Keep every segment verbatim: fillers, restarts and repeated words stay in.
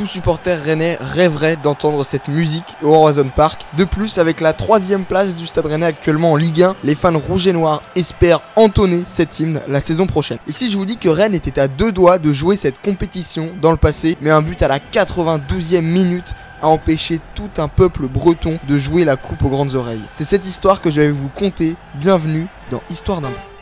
supporter rennais rêverait d'entendre cette musique au Horizon Park. De plus, avec la troisième place du Stade Rennais actuellement en Ligue un, les fans rouges et noirs espèrent entonner cet hymne la saison prochaine. Et si je vous dis que Rennes était à deux doigts de jouer cette compétition dans le passé, mais un but à la quatre-vingt-douzième minute a empêché tout un peuple breton de jouer la coupe aux grandes oreilles. C'est cette histoire que je vais vous conter. Bienvenue dans Histoire d'un but.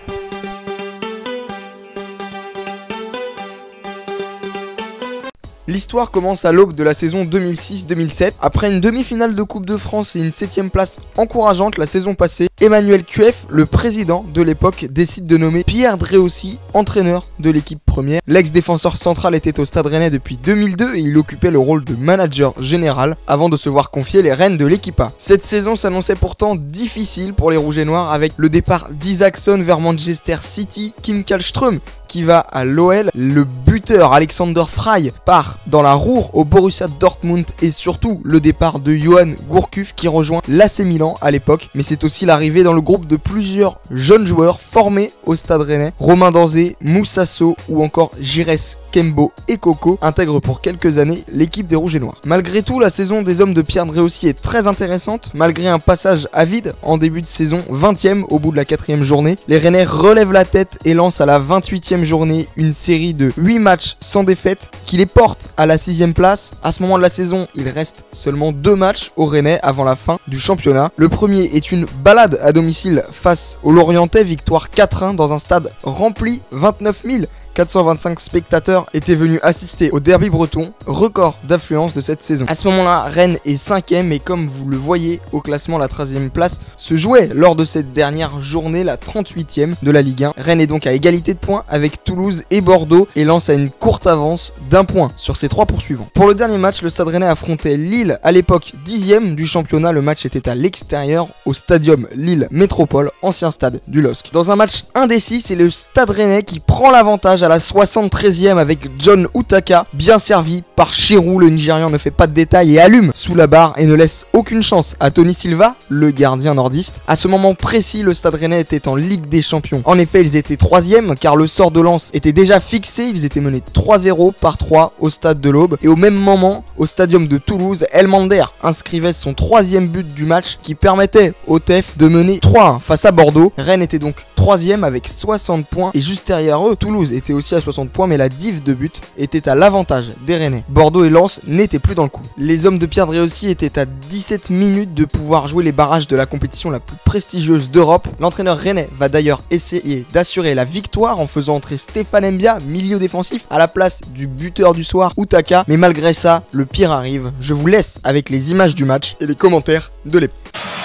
L'histoire commence à l'aube de la saison deux mille six deux mille sept. Après une demi-finale de Coupe de France et une septième place encourageante la saison passée, Emmanuel Cuef, le président de l'époque, décide de nommer Pierre Dréossi entraîneur de l'équipe première. L'ex-défenseur central était au Stade Rennais depuis deux mille deux et il occupait le rôle de manager général avant de se voir confier les rênes de l'équipe A. Cette saison s'annonçait pourtant difficile pour les Rouges et Noirs avec le départ d'Isaacson vers Manchester City, Kim Kallström qui va à l'O L, le buteur Alexander Frey part dans la Ruhr au Borussia Dortmund et surtout le départ de Johan Gourcuff qui rejoint l'A C Milan à l'époque. Mais c'est aussi l'arrivée dans le groupe de plusieurs jeunes joueurs formés au Stade Rennais. Romain Danzé, Moussa Sow ou encore Giresse Kembo et Coco intègrent pour quelques années l'équipe des Rouges et Noirs. Malgré tout, la saison des hommes de Pierre Dréossi est très intéressante. Malgré un passage à vide en début de saison, vingtième au bout de la quatrième journée, les Rennais relèvent la tête et lancent à la vingt-huitième journée une série de huit matchs sans défaite qui les porte à la sixième place. À ce moment de la saison, il reste seulement deux matchs aux Rennais avant la fin du championnat. Le premier est une balade à domicile face aux Lorientais, victoire quatre un dans un stade rempli. Vingt-neuf mille quatre cent vingt-cinq spectateurs étaient venus assister au derby breton, record d'affluence de cette saison. À ce moment-là, Rennes est cinquième et comme vous le voyez au classement, la treizième place se jouait lors de cette dernière journée, la trente-huitième de la Ligue un. Rennes est donc à égalité de points avec Toulouse et Bordeaux et lance à une courte avance d'un point sur ses trois poursuivants. Pour le dernier match, le Stade Rennais affrontait Lille, à l'époque dixième du championnat. Le match était à l'extérieur au Stadium Lille Métropole, ancien stade du L O S C. Dans un match indécis, c'est le Stade Rennais qui prend l'avantage à la soixante-treizième avec John Utaka, bien servi par Chirou. Le Nigérian ne fait pas de détails et allume sous la barre et ne laisse aucune chance à Tony Silva, le gardien nordiste. À ce moment précis, le Stade Rennais était en Ligue des Champions. En effet, ils étaient troisième car le sort de Lens était déjà fixé. Ils étaient menés trois zéro par trois au stade de l'Aube. Et au même moment, au stadium de Toulouse, Elmander inscrivait son troisième but du match qui permettait au T E F de mener trois un face à Bordeaux. Rennes était donc troisième avec soixante points et juste derrière eux, Toulouse était aussi à soixante points, mais la diff de but était à l'avantage des Rennais. Bordeaux et Lens n'étaient plus dans le coup. Les hommes de Pierre Dréossi étaient à dix-sept minutes de pouvoir jouer les barrages de la compétition la plus prestigieuse d'Europe. L'entraîneur rennais va d'ailleurs essayer d'assurer la victoire en faisant entrer Stéphane Mbia, milieu défensif, à la place du buteur du soir, Utaka. Mais malgré ça, le pire arrive. Je vous laisse avec les images du match et les commentaires de l'époque.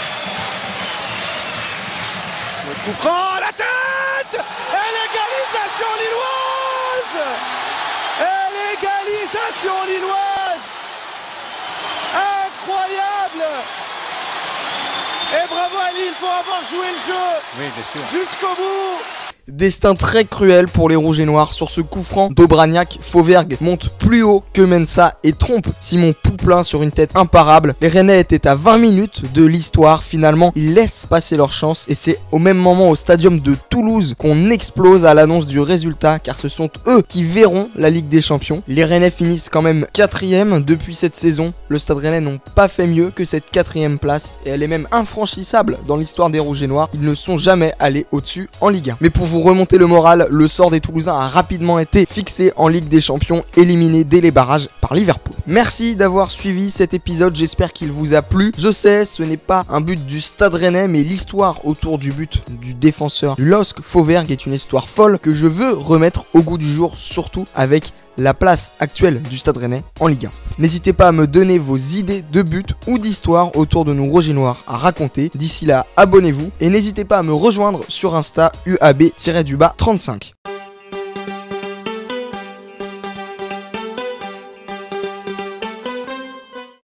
Le coup franc, la tête et l'égalisation lilloise. Et l'égalisation lilloise. Incroyable. Et bravo à Lille pour avoir joué le jeu. Oui, bien sûr. Jusqu'au bout. Destin très cruel pour les Rouges et Noirs. Sur ce coup franc, Dobraniak, Fauvergue monte plus haut que Mensa et trompe Simon Pouplin sur une tête imparable. Les Rennais étaient à vingt minutes de l'histoire. Finalement, ils laissent passer leur chance et c'est au même moment au stadium de Toulouse qu'on explose à l'annonce du résultat car ce sont eux qui verront la Ligue des Champions. Les Rennais finissent quand même quatrième depuis cette saison. Le Stade Rennais n'ont pas fait mieux que cette quatrième place et elle est même infranchissable dans l'histoire des Rouges et Noirs. Ils ne sont jamais allés au-dessus en Ligue un. Mais pour vous remonter le moral, le sort des Toulousains a rapidement été fixé en Ligue des Champions, éliminé dès les barrages par Liverpool. Merci d'avoir suivi cet épisode, j'espère qu'il vous a plu. Je sais, ce n'est pas un but du Stade Rennais, mais l'histoire autour du but du défenseur du L O S C, Fauvergue, est une histoire folle que je veux remettre au goût du jour, surtout avec la place actuelle du Stade Rennais en Ligue un. N'hésitez pas à me donner vos idées de buts ou d'histoires autour de nos Rouges et Noirs à raconter. D'ici là, abonnez-vous et n'hésitez pas à me rejoindre sur Insta U A B du bas trente-cinq.